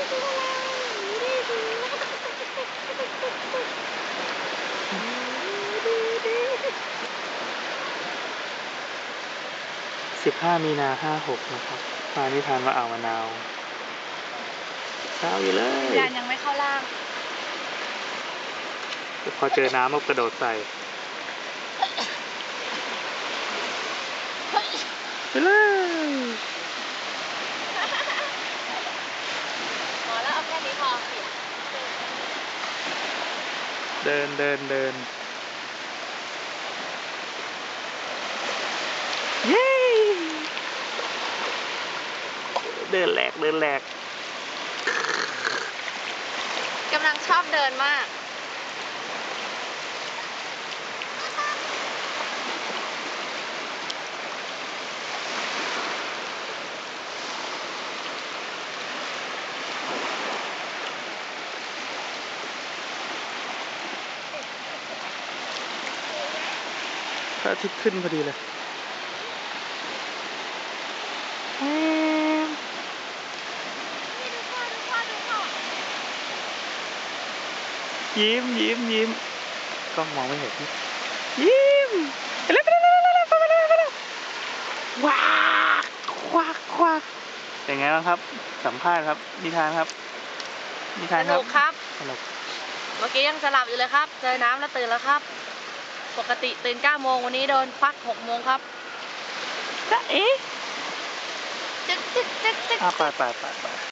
15 มีนา 56นะครับมานิทานว่าอ่าวมะนาวเช้าอยู่เลยยานยังไม่เข้าล่างพอเจอน้ำก็กระโดดใส่ไปเลยพอแล้วเอาแค่นี้พอเดินเย้เดินแหลกกำลังชอบเดินมากพระอาทิตย์ขึ้นพอดีเลยยิ้มกล้องมองไม่เห็นยิ้มไปเลยว้าควักเป็นไงบ้างครับสัมภาษณ์ครับนิทานครับสนุกครับสนุกเมื่อกี้ยังสลับอยู่เลยครับเจอน้ำแล้วตื่นแล้วครับปกติตื่น 9 โมงวันนี้โดนควัก 6 โมงครับจ๊ะเอ๊ะจึ๊กไป